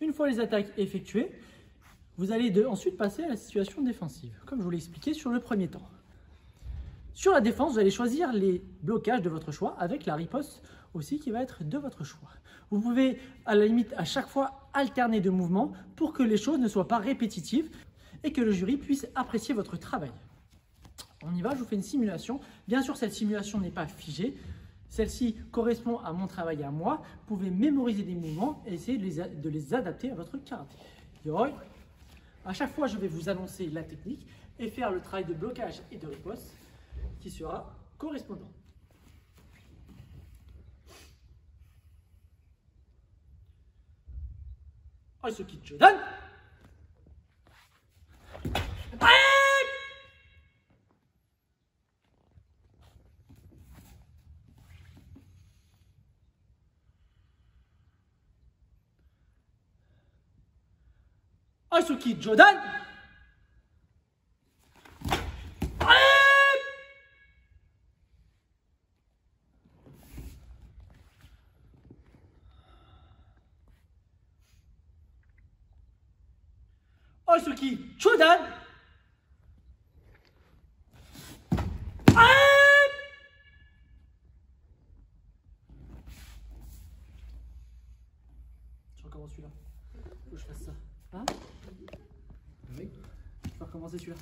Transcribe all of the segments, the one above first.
Une fois les attaques effectuées, vous allez ensuite passer à la situation défensive, comme je vous l'ai expliqué sur le premier temps. Sur la défense, vous allez choisir les blocages de votre choix avec la riposte aussi qui va être de votre choix. Vous pouvez à la limite à chaque fois alterner de mouvements pour que les choses ne soient pas répétitives et que le jury puisse apprécier votre travail. On y va, je vous fais une simulation. Bien sûr, cette simulation n'est pas figée. Celle-ci correspond à mon travail à moi. Vous pouvez mémoriser des mouvements et essayer de les adapter à votre karaté. Yoi. À chaque fois, je vais vous annoncer la technique et faire le travail de blocage et de riposte qui sera correspondant. Aisuki Jodan. Aisuki Jodan. Aisuki Jodan. Je recommence celui-là. Faut que je fasse ça. Hein? Oui. Je vais recommencer celui-là.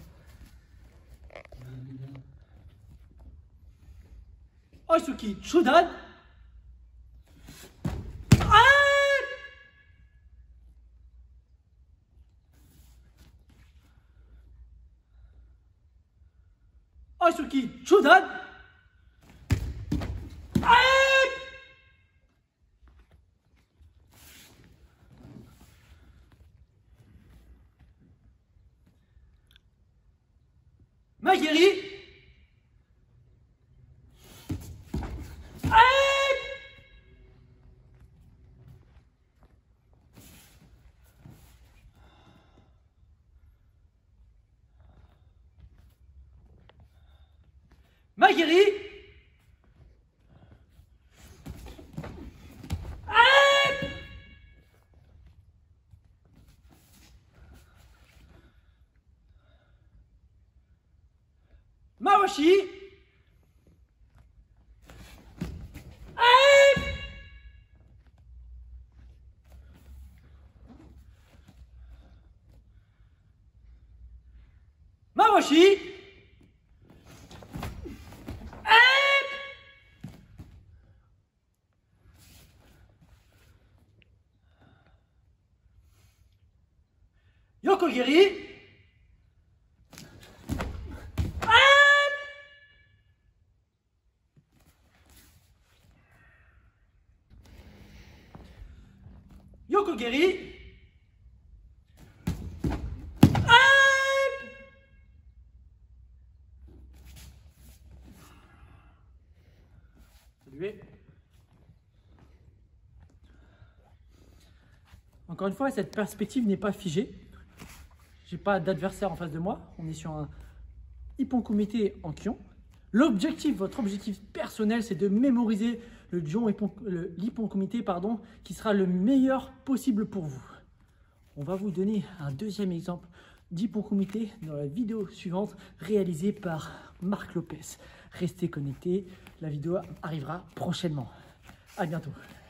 Aisuki Jodan. Aisuki Jodan. Maguiri. Maguiri. Mawashi. Mawashi. Yokogiri. Yokogiri. Saluez. Encore une fois, cette perspective n'est pas figée. Je n'ai pas d'adversaire en face de moi. On est sur un Ippon Kumite en Kyon. L'objectif, votre objectif personnel, c'est de mémoriser l'Ippon Kumite, qui sera le meilleur possible pour vous. On va vous donner un deuxième exemple d'Ippon Kumite dans la vidéo suivante, réalisée par Marc Lopez. Restez connectés, la vidéo arrivera prochainement. À bientôt.